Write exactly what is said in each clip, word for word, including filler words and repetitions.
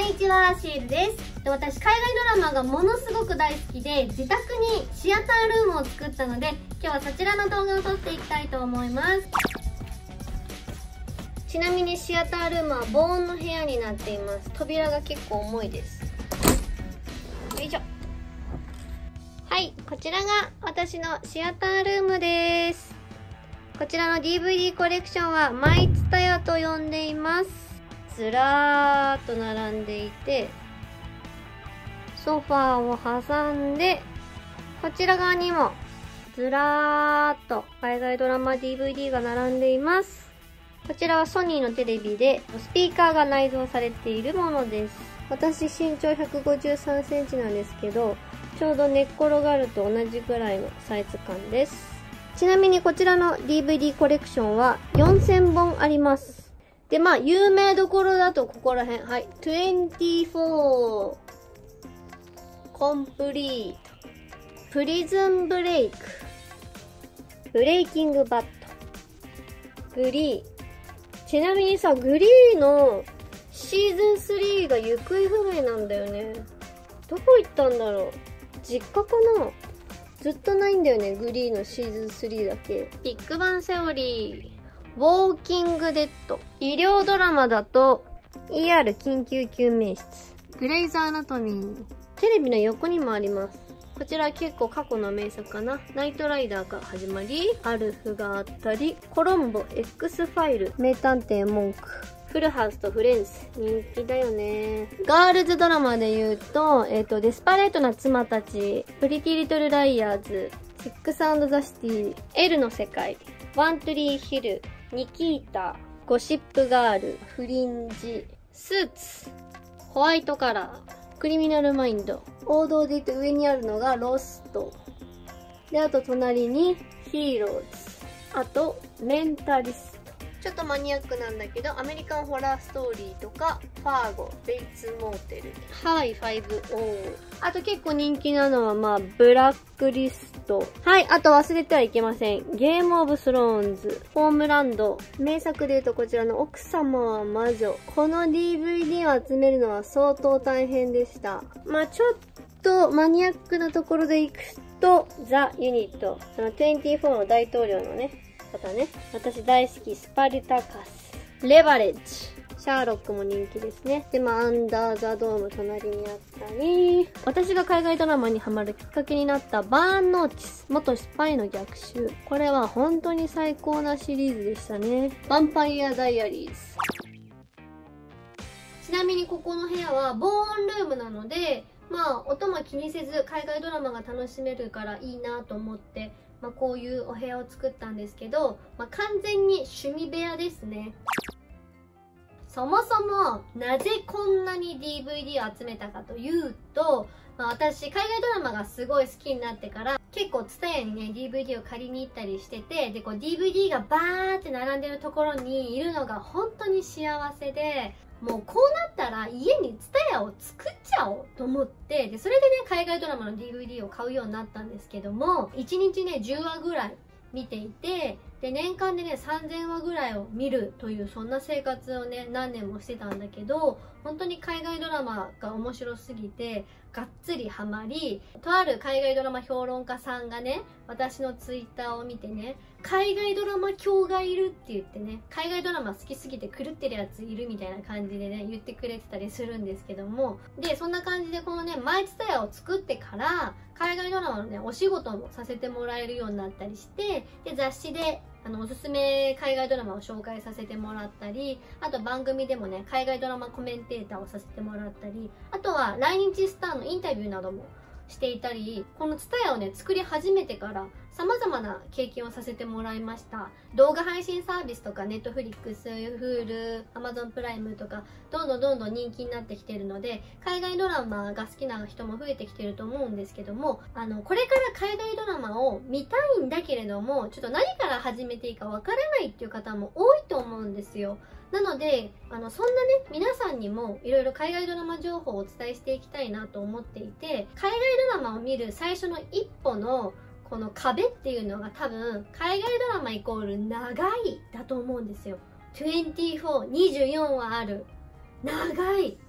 んにちは、シエルです。私、海外ドラマがものすごく大好きで、自宅にシアタールームを作ったので、今日はそちらの動画を撮っていきたいと思います。ちなみにシアタールームは防音の部屋になっています。扉が結構重いです。よいしょ。はい、こちらが私のシアタールームです。こちらの ディーブイディー コレクションはマイツタヤと呼んでいます。ずらーっと並んでいて、ソファーを挟んで、こちら側にもずらーっと海外ドラマ ディーブイディー が並んでいます。こちらはソニーのテレビでスピーカーが内蔵されているものです。私身長ひゃくごじゅうさんセンチなんですけど、ちょうど寝っ転がると同じぐらいのサイズ感です。ちなみにこちらの ディーブイディー コレクションはよんせんぼんあります。で、まあ、有名どころだとここら辺。はい。にじゅうよん。コンプリート。プリズンブレイク。ブレイキングバット。グリー。ちなみにさ、グリーのシーズンスリーが行方不明なんだよね。どこ行ったんだろう。実家かな？ずっとないんだよね、グリーのシーズンスリーだけ。ビッグバンセオリー。ウォーキングデッド。医療ドラマだと イーアール 緊急救命室。グレイズアナトミー。テレビの横にもあります。こちら結構過去の名作かな。ナイトライダーが始まり、アルフがあったり、コロンボ、X ファイル、名探偵モンク、フルハウスとフレンズ。人気だよね。ガールズドラマで言うと、えっと、デスパレートな妻たち、プリティリトルライアーズ、セックス&ザシティ、エルの世界、ワントリーヒル、ニキータ、ゴシップガール、フリンジ、スーツ、ホワイトカラー、クリミナルマインド。王道で言って上にあるのがロスト。で、あと隣にヒーローズ。あと、メンタリスト。ちょっとマニアックなんだけど、アメリカンホラーストーリーとか、ファーゴ、ベイツモーテル、ハワイ ファイブオー。あと結構人気なのは、まあ、ブラックリスト。はい、あと忘れてはいけません。ゲームオブスローンズ、ホームランド。名作で言うとこちらの奥様は魔女。この ディーブイディー を集めるのは相当大変でした。まあ、ちょっとマニアックなところでいくと、ザ・ユニット。あの、にじゅうよんの大統領のね、方ね。私大好き、スパルタカス。レバレッジ。シャーロックも人気ですね。で、まあ、アンダーザドーム隣にあったり、私が海外ドラマにハマるきっかけになったバーンノーティス、元スパイの逆襲。これは本当に最高なシリーズでしたね。ヴァンパイアダイアリーズ。ちなみにここの部屋は防音ルームなので、まあ、音も気にせず海外ドラマが楽しめるからいいなと思って、まあ、こういうお部屋を作ったんですけど、まあ、完全に趣味部屋ですね。そもそもなぜこんなに ディーブイディー を集めたかというと、まあ、私海外ドラマがすごい好きになってから結構 ツタヤにね ディーブイディー を借りに行ったりしてて、でこう ディーブイディー がバーって並んでるところにいるのが本当に幸せで、もうこうなったら家に ツタヤを作っちゃおうと思って、でそれでね海外ドラマの ディーブイディー を買うようになったんですけども、いちにちねじゅうわぐらい見ていて、で年間でねさんぜんわぐらいを見るというそんな生活をね何年もしてたんだけど、本当に海外ドラマが面白すぎてがっつりハマり、とある海外ドラマ評論家さんがね私のツイッターを見てね、海外ドラマ狂がいるって言ってね、海外ドラマ好きすぎて狂ってるやついるみたいな感じでね言ってくれてたりするんですけども、でそんな感じでこのねマイツタヤを作ってから海外ドラマのねお仕事もさせてもらえるようになったりして、で雑誌であのおすすめ海外ドラマを紹介させてもらったり、あと番組でもね海外ドラマコメンテーターをさせてもらったり、あとは来日スターのインタビューなどもしていたり、このツタヤをね作り始めてから様々な経験をさせてもらいました。動画配信サービスとか ネットフリックス、Hulu、アマゾンプライムとかどんどんどんどん人気になってきているので、海外ドラマが好きな人も増えてきてると思うんですけども、あのこれから海外ドラマを見たいんだけれどもちょっと何から始めていいかわからないっていう方も多いと思うんですよ。なのであのそんなね皆さんにもいろいろ海外ドラマ情報をお伝えしていきたいなと思っていて、海外ドラマを見る最初の一歩のこの壁っていうのが多分海外ドラマイコール長いだと思うんですよ。にじゅうよん、にじゅうよんはある、長い、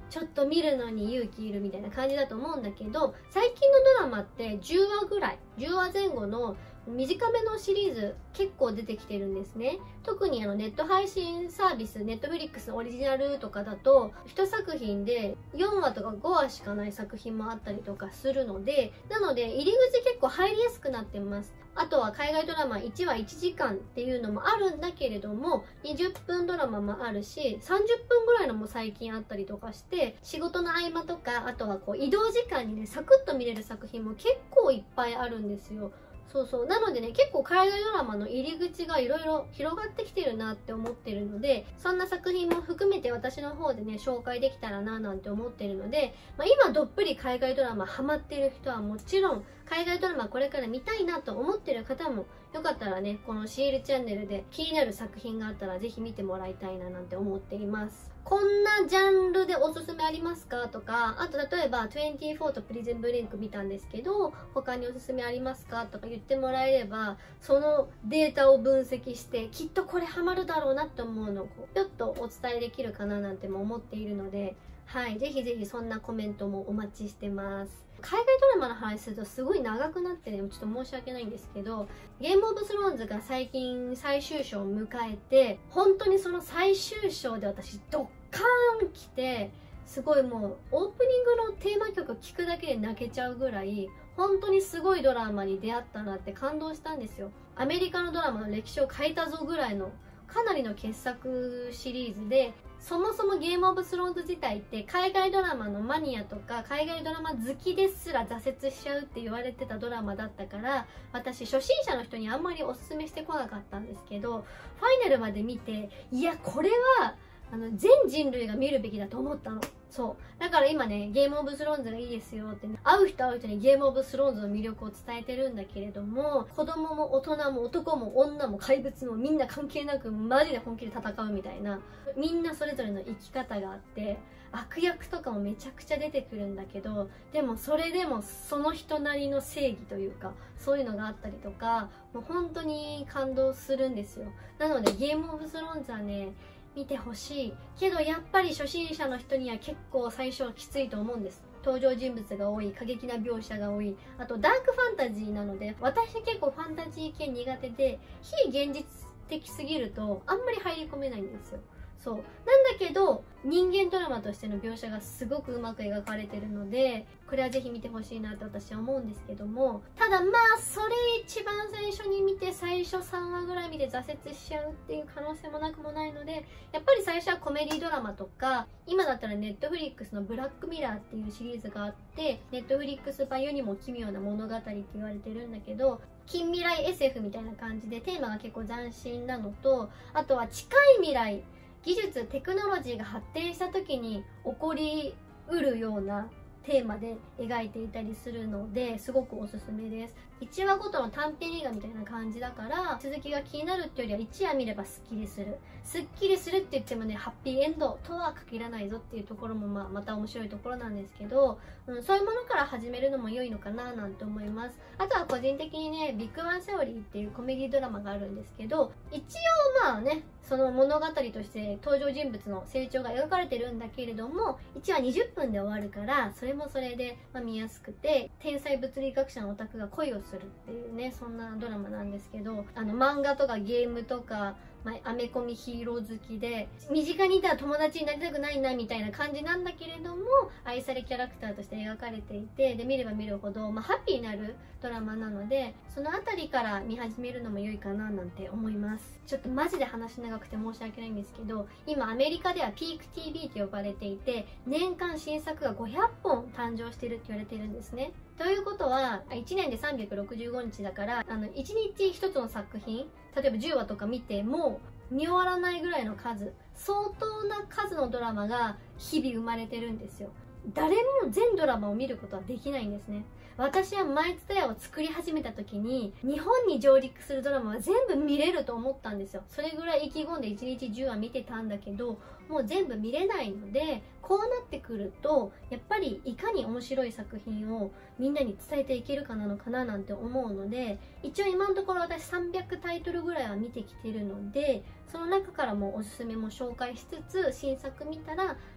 ちょっと見るのに勇気いるみたいな感じだと思うんだけど、最近のドラマってじゅうわぐらい、じゅうわぜん後の短めのシリーズ結構出てきてるんですね。特にあのネット配信サービス、ネットフリックスのオリジナルとかだといち作品でよんわとかごわしかない作品もあったりとかするので、なので入り口結構入りやすくなってます。あとは海外ドラマいちわいちじかんっていうのもあるんだけれども、にじゅっぷんドラマもあるし、さんじゅっぷんぐらいのも最近あったりとかして、仕事の合間とか、あとはこう移動時間にね、サクッと見れる作品も結構いっぱいあるんですよ。そうそう。なのでね、結構海外ドラマの入り口がいろいろ広がってきてるなって思ってるので、そんな作品も含めて私の方でね、紹介できたらななんて思ってるので、まあ、今どっぷり海外ドラマハマってる人はもちろん、海外ドラマこれから見たいなと思ってる方も、よかったらね、この シーエル チャンネルで気になる作品があったらぜひ見てもらいたいななんて思っています。こんなジャンルでおすすめありますかとか、あと例えばにじゅうよんとプリズンブレイク見たんですけど、他におすすめありますかとか言ってもらえれば、そのデータを分析してきっとこれハマるだろうなって思うのをちょっとお伝えできるかななんても思っているので、はい、ぜひぜひそんなコメントもお待ちしてます。海外ドラマの話するとすごい長くなってね、ちょっと申し訳ないんですけど、ゲームオブスローンズが最近最終章を迎えて、本当にその最終章で私ドッカーン来て、すごいもうオープニングのテーマ曲聴くだけで泣けちゃうぐらい、本当にすごいドラマに出会ったなって感動したんですよ。アメリカのドラマの歴史を変えたぞぐらいのかなりの傑作シリーズで、そもそもゲームオブスローンズ自体って海外ドラマのマニアとか海外ドラマ好きですら挫折しちゃうって言われてたドラマだったから、私初心者の人にあんまりおすすめしてこなかったんですけど、ファイナルまで見て、いやこれはあの全人類が見るべきだと思ったの。そうだから今ね、ゲームオブスローンズがいいですよって、ね、会う人会う人にゲームオブスローンズの魅力を伝えてるんだけれども、子供も大人も男も女も怪物もみんな関係なくマジで本気で戦うみたいな、みんなそれぞれの生き方があって、悪役とかもめちゃくちゃ出てくるんだけど、でもそれでもその人なりの正義というかそういうのがあったりとか、もう本当に感動するんですよ。なのでゲームオブスローンズはね、見てほしいけど、やっぱり初心者の人には結構最初はきついと思うんです。登場人物が多い、過激な描写が多い、あとダークファンタジーなので、私結構ファンタジー系苦手で、非現実的すぎるとあんまり入り込めないんですよ。そうなんだけど、人間ドラマとしての描写がすごくうまく描かれてるので、これはぜひ見てほしいなって私は思うんですけども、ただまあそれ一番最初に見て最初さんわぐらい見て挫折しちゃうっていう可能性もなくもないので、やっぱり最初はコメディドラマとか、今だったらネットフリックスのブラックミラーっていうシリーズがあって、ネットフリックス版世にも奇妙な物語って言われてるんだけど、近未来 エスエフ みたいな感じでテーマが結構斬新なのと、あとは近い未来、技術テクノロジーが発展した時に起こりうるようなテーマで描いていたりするので、すごくおすすめです。いちわごとの短編映画みたいな感じだから、続きが気になるっていうよりはいちわ見ればスッキリする。スッキリするって言ってもね、ハッピーエンドとは限らないぞっていうところもまあまた面白いところなんですけど、うん、そういうものから始めるのも良いのかななんて思います。あとは個人的にね、ビッグバンセオリーっていうコメディドラマがあるんですけど、一応まあね、その物語として登場人物の成長が描かれてるんだけれども、いちわにじゅっぷんで終わるから、それもそれで、まあ、見やすくて、天才物理学者のオタクが恋をするっていうね、そんなドラマなんですけど、あの漫画とかゲームとか、まあ、アメコミヒーロー好きで、身近にいたら友達になりたくないなみたいな感じなんだけれども、愛されキャラクターとして描かれていて、で見れば見るほど、まあ、ハッピーになるドラマなので、そのあたりから見始めるのも良いかななんて思います。ちょっとマジで話長くて申し訳ないんですけど、今アメリカではピーク ティーブイ と呼ばれていて、年間新作がごひゃっぽん誕生してるって言われてるんですね。ということはいちねんでさんびゃくろくじゅうごにちだから、あのいちにちひとつの作品、例えばじゅうわとか見ても見終わらないぐらいの数、相当な数のドラマが日々生まれてるんですよ。誰も全ドラマを見ることはできないんですね。私はマイツタヤを作り始めた時に、日本に上陸するドラマは全部見れると思ったんですよ。それぐらい意気込んでいちにちじゅうわ見てたんだけど、もう全部見れないので、こうなってくるとやっぱりいかに面白い作品をみんなに伝えていけるかなのかななんて思うので、一応今のところ私さんびゃくタイトルぐらいは見てきてるので、その中からもおすすめも紹介しつつ、新作見たら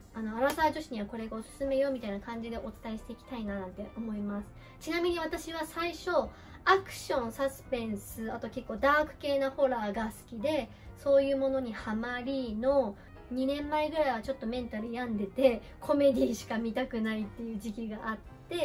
あのアラサー女子にはこれがおすすめよみたいな感じでお伝えしていきたいななんて思います。ちなみに私は最初アクション、サスペンス、あと結構ダーク系なホラーが好きで、そういうものにハマりのにねんまえぐらいはちょっとメンタル病んでて、コメディしか見たくないっていう時期があって、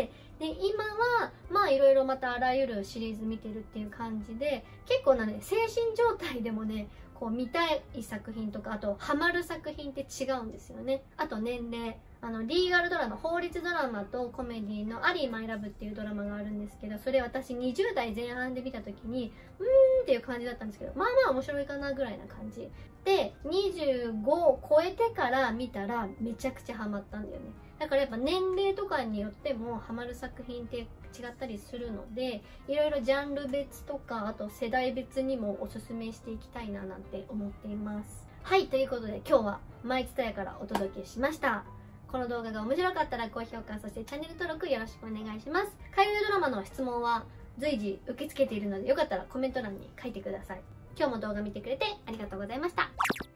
で今はまあいろいろまたあらゆるシリーズ見てるっていう感じで、結構なね精神状態でもねこう見たい作品とか、あとハマる作品って違うんですよね。あと年齢、あのリーガルドラマ、法律ドラマとコメディの「アリー・マイ・ラブ」っていうドラマがあるんですけど、それ私にじゅう代前半で見た時にうーんっていう感じだったんですけど、まあまあ面白いかなぐらいな感じで、にじゅうごを超えてから見たらめちゃくちゃハマったんだよね。だからやっぱ年齢とかによってもハマる作品って違ったりするので、いろいろジャンル別とかあと世代別にもおすすめしていきたいななんて思っています。はい、ということで今日はマイツタヤからお届けしました。この動画が面白かったら高評価、そしてチャンネル登録よろしくお願いします。海外ドラマの質問は随時受け付けているので、よかったらコメント欄に書いてください。今日も動画見てくれてありがとうございました。